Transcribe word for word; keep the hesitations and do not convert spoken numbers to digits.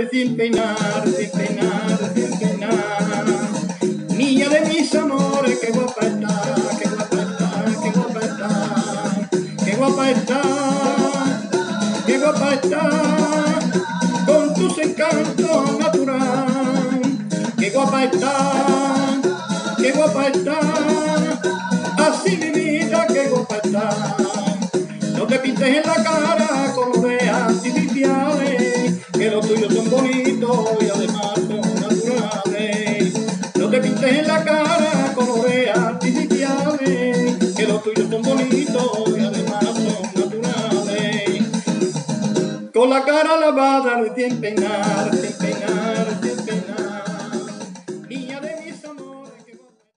recién peinar, recién peinar, recién peinar. Niña de mis amores, qué guapa está, qué guapa está, qué guapa está, qué guapa está, qué guapa está, con tus encantos natural. Qué guapa está, qué guapa está, así mi vida, qué guapa está. No te pintes en la cara colores artificiales, que los tuyos son bonitos y además son naturales. No te pintes en la cara colores artificiales, que los tuyos son bonitos y además son naturales. Con la cara lavada, recién peinar, recién peinar.